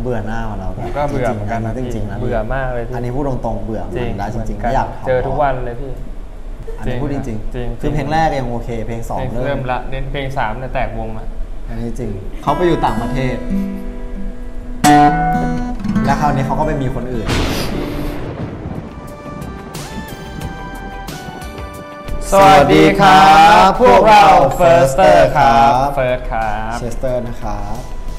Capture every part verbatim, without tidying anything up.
เบื่อหน้ามาแล้วก็เบื่อเหมือนกันนะจริงๆนะเบื่อมากเลยอันนี้พูดตรงๆเบื่อจริงแล้วจริงๆไม่อยากเจอทุกวันเลยพี่อันนี้พูดจริงๆคือเพลงแรกยังโอเคเพลงสองเริ่มละเน้นเพลงสามเนี่ยแตกวงอ่ะอันนี้จริงเขาไปอยู่ต่างประเทศแล้วคราวนี้เขาก็ไปมีคนอื่นสวัสดีครับพวกเรา Firster ครับ First ครับ Chester นะครับ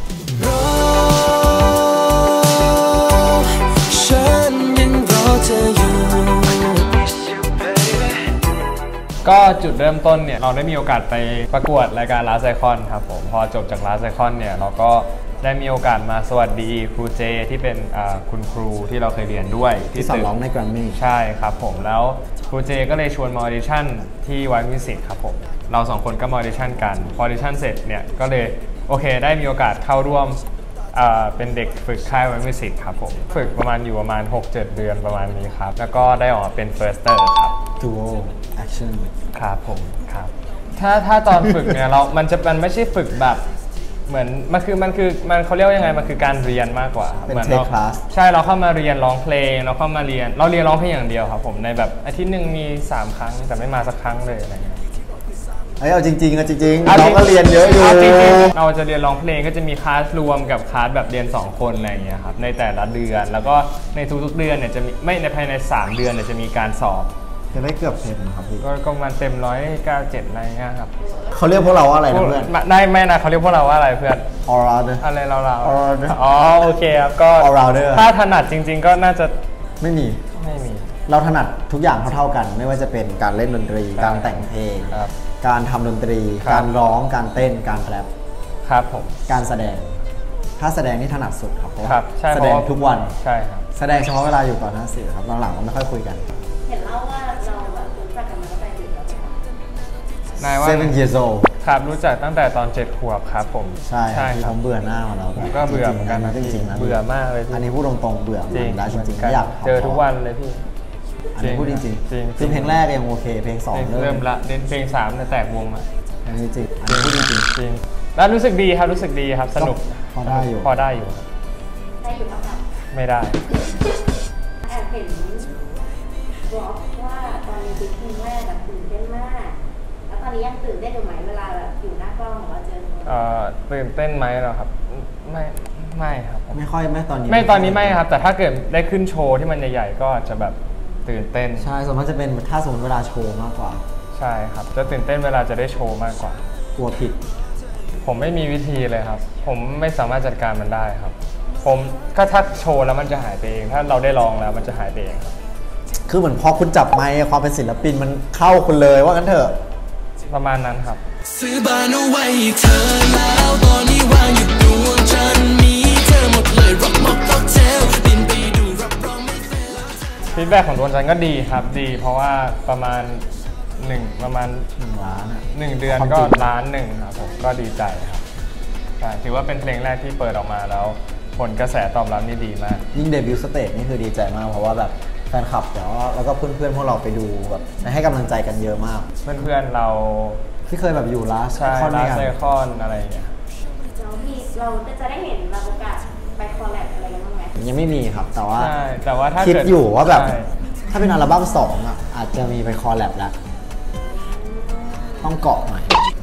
ก็จุดเริ่มต้นเนี่ยเราได้มีโอกาสไปประกวดรายการ Last Icon ครับผมพอจบจาก Last Icon เนี่ยเราก็ได้มีโอกาสมาสวัสดีครูเจที่เป็นคุณครูที่เราเคยเรียนด้วยที่สอนร้องใน Grammy ใช่ครับผมแล้วครูเจก็เลยชวนมาออดิชั่นที่ White Music ครับผมเราสองคนก็มาออดิชั่นกันพอออดิชั่นเสร็จเนี่ยก็เลยโอเคได้มีโอกาสเข้าร่วมเป็นเด็กฝึกค่าย White Music ครับผมฝึกประมาณอยู่ประมาณ หกเจ็ด เดือนประมาณนี้ครับแล้วก็ได้ออกมาเป็น Firster ครับ Duo Action ครับผมครับถ้าถ้าตอนฝึกเนี่ยเรา มันจะมันไม่ใช่ฝึกแบบเหมือนมันคือมันคือมันเขาเรียกว่ายังไงมันคือการเรียนมากกว่าเป็นเทคลาสใช่เราเข้ามาเรียนร้องเพลงเราเข้ามาเรียนเราเรียนร้องเพลงอย่างเดียวครับผมในแบบอาทิตย์หนึ่งมีสามครั้งแต่ไม่มาสักครั้งเลยอะไรเงี้ยเอ้ยเอาจริงๆอะจริงๆเราก็เรียนเยอะอยู่เราจะเรียนร้องเพลงก็จะมีคลาสรวมกับคลาสแบบเรียนสองคนอะไรเงี้ยครับในแต่ละเดือนแล้วก็ในทุกๆเดือนเนี่ยจะมีไม่ในภายในสามเดือนเนี่ยจะมีการสอบจะได้เกือบเต็มครับพี่ก็ประมาณเต็มร้อยเก้าเจ็ดอะไรเงี้ยครับเขาเรียกพวกเราว่าอะไรนะเพื่อนได้ไหมนะเขาเรียกพวกเราว่าอะไรเพื่อน all rounder อะไรเราเราอ๋อโอเคครับก็ all rounder ถ้าถนัดจริงๆก็น่าจะไม่มีไม่มีเราถนัดทุกอย่างเท่าๆกันไม่ว่าจะเป็นการเล่นดนตรีการแต่งเพลงการทำดนตรีการร้องการเต้นการแรปครับผมการแสดงถ้าแสดงนี่ถนัดสุดครับเพราะแสดงทุกวันใช่ครับแสดงเฉพาะเวลาอยู่ต่อหน้าสื่อครับหลังๆเราไม่ค่อยคุยกันเห็นเล่าว่าเราแบบรู้จักกันมาตั้งแต่เด็กแล้วนายว่า seven years old ครับรู้จักตั้งแต่ตอนเจ็ดขวบครับผมใช่ใช่ครับผมเบื่อหน้ามาแล้วก็เบื่อเหมือนกันนะจริงๆนะเบื่อมากเลยอันนี้พูดตรงๆเบื่อจริงแล้วจริงๆไม่อยากเจอทุกวันเลยพี่อันนี้พูดจริงๆคือเพลงแรกยังโอเคเพลงสองเริ่มละเน้นเพลงสามเนี่ยแตกวงอ่ะอันนี้จริงอันนี้พูดจริงจริงแล้วรู้สึกดีครับรู้สึกดีครับสนุกพอได้อยู่พอได้อยู่ได้อยู่ป่ะครับไม่ได้แอบเห็นบอกว่าตอนนี้เพลงแรกแบบตื่นเต้นมากแล้วตอนนี้ยังตื่นเต้นอยู่ไหมเวลาแบบอยู่หน้ากล้องของเราเจอเอ่อตื่นเต้นไหมเหรอครับไม่ไม่ครับไม่ค่อยไม่ตอนนี้ไม่ตอนนี้ไม่ครับแต่ถ้าเกิดได้ขึ้นโชว์ที่มันใหญ่ๆก็จะแบบตื่นเต้นใช่ส่วนมากจะเป็นถ้าสมมติเวลาโชว์มากกว่าใช่ครับจะตื่นเต้นเวลาจะได้โชว์มากกว่ากลัวผิดผมไม่มีวิธีเลยครับผมไม่สามารถจัดการมันได้ครับผมก็ถ้าโชว์แล้วมันจะหายไปเองถ้าเราได้ลองแล้วมันจะหายไปเองคือเหมือนพอคุณจับไมค์ความเป็นศิลปินมันเข้าคุณเลยว่างั้นเถอะประมาณนั้นครับซื้อบ้านเอาไว้เธอแล้วตอนนี้วางอยู่ดวงจันทร์มีเธอหมดเลยร็อกม็อกค็อกเทลบินไปดูรับรองไม่เฟลฟีดแบ็กของดวงจันทร์ก็ดีครับดีเพราะว่าประมาณหนึ่งประมาณหนึ่งล้านหนึ่งเดือนก็ล้านหนึ่งครับผมก็ดีใจครับใช่ถือว่าเป็นเพลงแรกที่เปิดออกมาแล้วผลกระแสตอบรับนี่ดีมากยิ่งเดบิวต์สเตจนี่คือดีใจมากเพราะว่าแบบแฟนคลับแล้วแล้วก็เพื่อนๆพวกเราไปดูแบบให้กำลังใจกันเยอะมากเพื่อนๆเราที่เคยแบบอยู่ลาสไอคอนลาสไอคอนอะไรอย่างเงี้ยเราพี่เราจะได้เห็นเราโอกาสไปคอลแลบอะไรกันบ้างไหมยังไม่มีครับแต่ว่าแต่ว่าถ้าคิดอยู่ว่าแบบถ้าเป็นอัลบั้มสองอ่ะอาจจะมีไปคอลแลบแล้วต้องเกาะหน่อย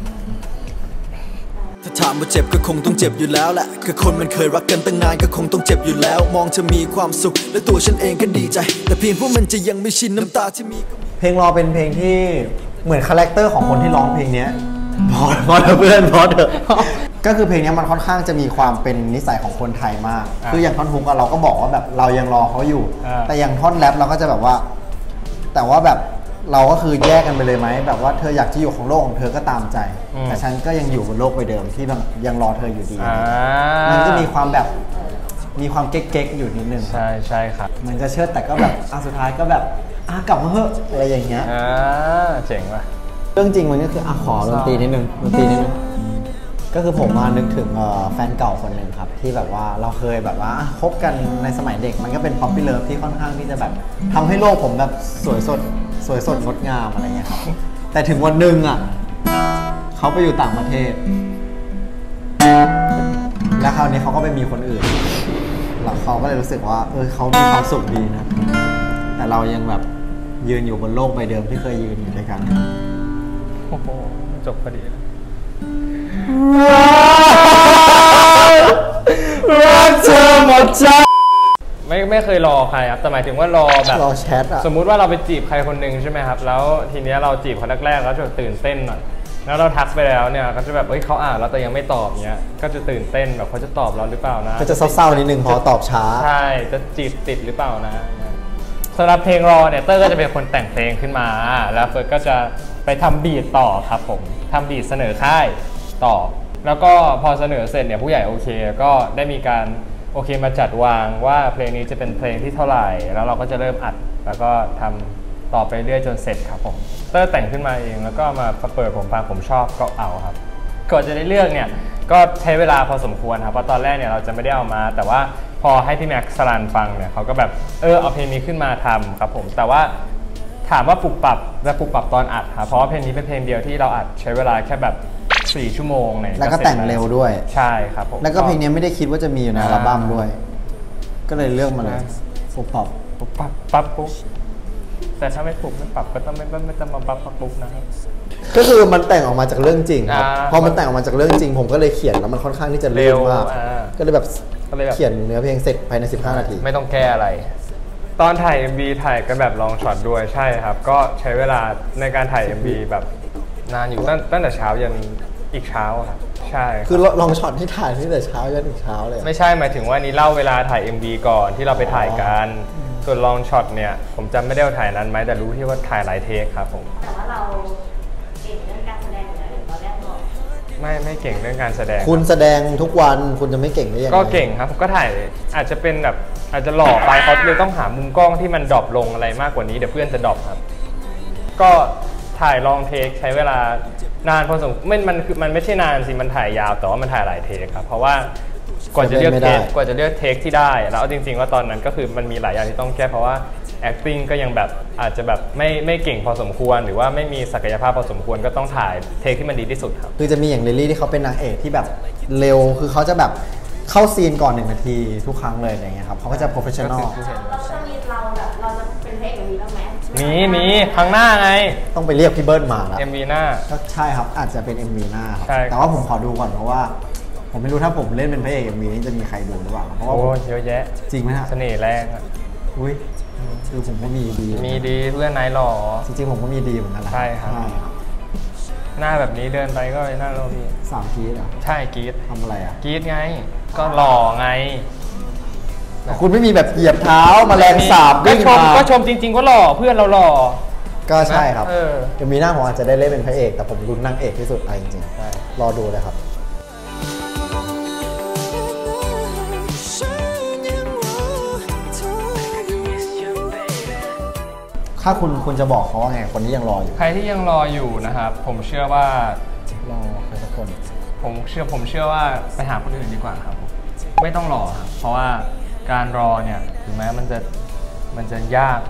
ถ้าถามว่าเจ็บก็คงต้องเจ็บอยู่แล้วแหละก็คนมันเคยรักกันตั้งนานก็คงต้องเจ็บอยู่แล้วมองจะมีความสุขและตัวฉันเองก็ดีใจแต่เพียงพวกมันจะยังไม่ชินน้ำตาที่มีเพลงรอเป็นเพลงที่เหมือนคาแรคเตอร์ของคนที่ร้องเพลงนี้พอพอเถอะเพื่อนพอเถอะก็คือเพลงนี้มันค่อนข้างจะมีความเป็นนิสัยของคนไทยมากคืออย่างท่อนฮุกเราก็บอกว่าแบบเรายังรอเขาอยู่แต่อย่างท่อนแรปเราก็จะแบบว่าแต่ว่าแบบเราก็คือแยกกันไปเลยไหมแบบว่าเธออยากจะอยู่ของโลกของเธอก็ตามใจแต่ฉันก็ยังอยู่บนโลกใบเดิมที่ยังรอเธออยู่ดีมันจะมีความแบบมีความเก๊กๆอยู่นิดนึงใช่ใช่ครับมันจะเชิดแต่ก็แบบอ่ะสุดท้ายก็แบบอ่ะกลับมาเถอะอะไรอย่างเงี้ยอ่าเจ๋งว่ะเรื่องจริงมันก็คืออ่ะขอดนตรีนิดนึงดนตรีนิดนึงก็คือผมมานึกถึงแฟนเก่าคนหนึ่งครับที่แบบว่าเราเคยแบบว่าคบกันในสมัยเด็กมันก็เป็นป๊อปปี้เลิฟที่ค่อนข้างที่จะแบบทำให้โลกผมแบบสวยสดสวยสดงดงามอะไรเงี้ยครับแต่ถึงวันหนึ่งอ่ะเขาไปอยู่ต่างประเทศแล้วคราวนี้เขาก็ไปมีคนอื่นแล้วเขาก็เลยรู้สึกว่าเออเขามีความสุขดีนะแต่เรายังแบบยืนอยู่บนโลกใบเดิมที่เคยยืนอยู่ด้วยกันโอ้โหจบพอดีเลยรักเธอหมดใจไม่ไม่เคยรอใครครับแต่หมายถึงว่ารอแบบรอแชทอะสมมุติว่าเราไปจีบใครคนหนึ่งใช่ไหมครับแล้วทีเนี้ยเราจีบคนแรกๆแล้วจะตื่นเต้นหน่อยแล้วเราทักไปแล้วเนี่ยก็จะแบบเฮ้ยเขาอ่านแล้วแต่ยังไม่ตอบเนี้ยก็จะตื่นเต้นแบบเขาจะตอบเราหรือเปล่านะก็จะเศร้าๆนิดนึงพอตอบช้าใช่จะจีบติดหรือเปล่านะสำหรับเพลงรอเนี่ยเตอร์ก็จะเป็นคนแต่งเพลงขึ้นมาแล้วเฟิร์สก็จะไปทำบีทต่อครับผมทำบีทเสนอค่ายต่อแล้วก็พอเสนอเสร็จเนี่ยผู้ใหญ่โอเคก็ได้มีการโอเคมาจัดวางว่าเพลงนี้จะเป็นเพลงที่เท่าไหร่แล้วเราก็จะเริ่มอัดแล้วก็ทำต่อไปเรื่อยจนเสร็จครับผมเตอร์แต่งขึ้นมาเองแล้วก็มาเปิดผมฟังผมชอบก็เอาครับก่อนจะได้เลือกเนี่ยก็ใช้เวลาพอสมควรครับเพราะตอนแรกเนี่ยเราจะไม่ได้เอามาแต่ว่าพอให้พี่แม็กซ์สลันฟังเนี่ยเขาก็แบบเออเอาเพลงนี้ขึ้นมาทำครับผมแต่ว่าถามว่าปรับปรับและปรับปรับตอนอัดครับเพราะว่าเพลงนี้เป็นเพลงเดียวที่เราอัดใช้เวลาแค่แบบสี่ชั่วโมงเนี่ยแล้วก็แต่งเร็วด้วยใช่ครับผมแล้วก็เพลงนี้ไม่ได้คิดว่าจะมีอยู่ในอัลบั้มด้วยก็เลยเลือกมาเลยปรับปรับปรับปรับปุ๊บแต่ถ้าไม่ปรับไม่ปรับก็ต้องไม่ไม่ต้องมาปรับปรับปุ๊บนะครับก็คือมันแต่งออกมาจากเรื่องจริงครับพอมันแต่งออกมาจากเรื่องจริงผมก็เลยเขียนแล้วมันค่อนข้างที่จะเร็วมากก็เลยแบบเขียนเนื้อเพลงเสร็จภายในสิบห้านาทีไม่ต้องแก้อะไรตอนถ่าย เอ็ม วี ถ่ายกันแบบลองช็อตด้วยใช่ครับก็ใช้เวลาในการถ่าย เอ็ม วี แบบนานอยู่ตั้งแต่เช้ายันอีกเช้าครับใช่คือลองช็อตที่ถ่ายตั้งแต่เช้ายันอีกเช้าเลยไม่ใช่หมายถึงว่านี้เล่าเวลาถ่าย เอ็ม วี ก่อนที่เราไปถ่ายกันส่วนลองช็อตเนี่ยผมจำไม่ได้ว่าถ่ายนั้นไหมแต่รู้ที่ว่าถ่ายหลายเทคครับผมแต่ว่าเราเก่งเรื่องการแสดงอยู่แล้วหรือตอนแรกบอกไม่ไม่เก่งเรื่องการแสดงคุณแสดงทุกวันคุณจะไม่เก่งได้ยังไงก็เก่งครับผมก็ถ่ายอาจจะเป็นแบบอาจจะหล่อไปเขาเลยต้องหามุมกล้องที่มันดรอปลงอะไรมากกว่านี้เดี๋ยวเพื่อนจะดรอปครับก็ถ่ายลองเทคใช้เวลานานพอสมควรมันมันคือมันไม่ใช่นานสิมันถ่ายยาวแต่ว่ามันถ่ายหลายเทคครับเพราะว่ากว่าจะเลือกเทคกว่าจะเลือกเทคที่ได้แล้วจริงๆว่าตอนนั้นก็คือมันมีหลายอย่างที่ต้องแก้เพราะว่า acting ก็ยังแบบอาจจะแบบไม่ไม่เก่งพอสมควรหรือว่าไม่มีศักยภาพพอสมควรก็ต้องถ่ายเทคที่มันดีที่สุดครับคือจะมีอย่างลิลลี่ที่เขาเป็นนางเอกที่แบบเร็วคือเขาจะแบบเข้าซีนก่อนหนึ่งนาทีทุกครั้งเลยอะไรเงี้ยครับเขาก็จะ professional เราจะมีเราแบบเราจะเป็นเพลงแบบนี้บ้างไหมมีมีครั้งหน้าไงต้องไปเรียกพี่เบิร์ดมาแล้วเอ็ม วี หน้าก็ใช่ครับอาจจะเป็น เอ็ม วี หน้าครับแต่ว่าผมขอดูก่อนเพราะว่าผมไม่รู้ถ้าผมเล่นเป็นพระเอก เอ็ม วี นี่จะมีใครดูหรือเปล่าเพราะว่าโอ้เยอะแยะจริงไหมฮะเสน่ห์แรงอ่ะอุ้ยคือผมก็มีดีมีดีเพื่อนนายหล่อจริงๆผมก็มีดีเหมือนกันใช่ครับหน้าแบบนี้เดินไปก็หน้าเราพี่สามกรีดอ่ะใช่กรีดทำอะไรอ่ะกรีดไงก็หล่อไงคุณไม่มีแบบเหยียบเท้ามาแรงสาบก็ชมก็ชมจริงๆก็หล่อเพื่อนเราหล่อก็ใช่ครับเดี๋ยวมีหน้าผมอาจจะได้เล่นเป็นพระเอกแต่ผมรุ้นนางเอกที่สุดอะไรจริงๆรอดูเลยครับถ้าคุณคุณจะบอกเขาว่าไงคนที่ยังรออยู่ใครที่ยังรออยู่นะครับผมเชื่อว่ารอใครสักคนผมเชื่อผมเชื่อว่าไปหาคนอื่นดีกว่าครับไม่ต้องรอครับเพราะว่าการรอเนี่ยถึงแม้มันจะมันจะยาก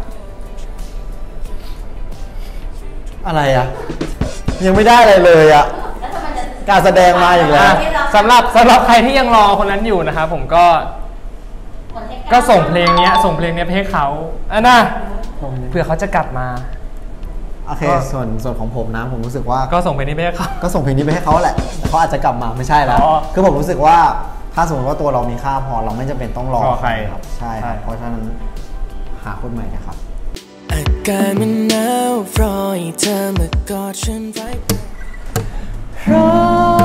อะไรอะยังไม่ได้อะไรเลยอะการแสดงมาอย่างแล้วสำหรับสำหรับใครที่ยังรอคนนั้นอยู่นะครับผมก็ก็ส่งเพลงนี้ส่งเพลงนี้ให้เขาอ่ะนะเพื่อเขาจะกลับมาโอเคส่วนส่วนของผมนะผมรู้สึกว่าก็ส่งเพลงนี้ไปให้เขาก็ส่งเพลงนี้ไปให้เขาแหละเขาอาจจะกลับมาไม่ใช่แล้วคือผมรู้สึกว่าถ้าสมมติว่าตัวเรามีค่าพอเราไม่จำเป็นต้องรอใครครับใช่ครับเพราะฉะนั้นหาคนใหม่นะครับอากาศมันหนาวรอให้เธอมากอดฉันไว้รอ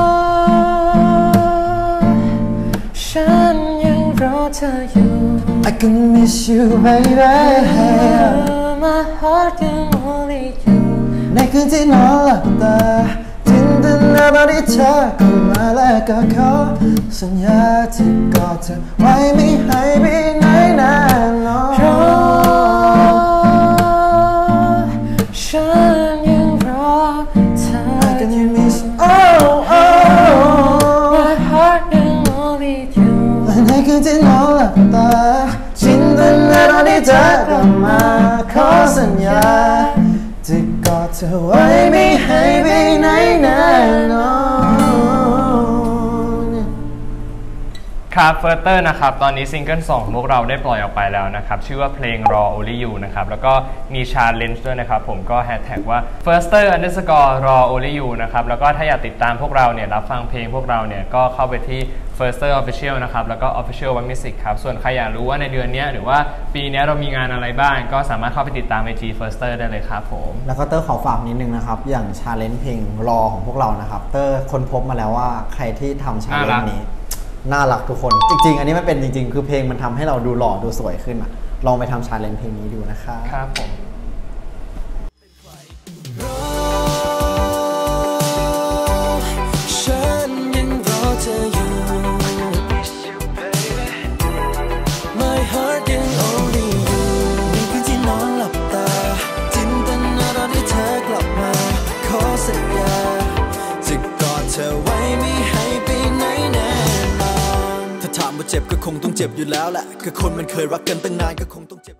ฉันยังรอเธออยู่ I can miss you baby My heart can only you ในคืนที่นอนหลับตาจินตนาการที่เธอเข้ามาและก็ขอสัญญาที่กอดเธอไว้ไม่ให้ไปไหนแน่นอนฉันยังรอเธอ I can miss oh oh My heart can only you ในคืนที่นอนหลับตาจินตนาการที่เธอเข้ามาขอสัญญาจะกอดเธอไว้ไม่ให้ไปไหนแน่นอนคครับ Further นะครับตอนนี้ซิงเกิลสองของพวกเราได้ปล่อยออกไปแล้วนะครับชื่อว่าเพลง Raw Only You นะครับแล้วก็มี challenge ด้วยนะครับผมก็แฮชแท็กว่า Further underscore Raw Only You นะครับแล้วก็ถ้าอยากติดตามพวกเราเนี่ยรับฟังเพลงพวกเราเนี่ยก็เข้าไปที่ Further Official นะครับแล้วก็ Official One Music ครับส่วนใครอยากรู้ว่าในเดือนนี้หรือว่าปีนี้เรามีงานอะไรบ้างก็สามารถเข้าไปติดตาม ไอ จี Further ได้เลยครับผมแล้วก็เตอร์ขอฝากนิดนึงนะครับอย่าง challenge เพลง Raw ของพวกเรานะครับเตอร์ค้นพบมาแล้วว่าใครที่ทำ challenge นี้น่ารักทุกคนจริงๆอันนี้มันเป็นจริงๆคือเพลงมันทำให้เราดูหล่อดูสวยขึ้นอะลองไปทำชาเลนจ์เพลงนี้ดูนะคะครับผมฉันยังรอเธออยู่ My heart ยัง only you ในคืนที่นอนหลับตาจินตนาการที่เธอกลับมาขอสัญญาจะกอดเธอไว้ไม่ให้ไปไหนแน่นอนถ้าถามว่าเจ็บก็คงต้องเจ็บอยู่แล้วแหละก็คนมันเคยรักกันตั้งนานก็คงต้องเจ็บ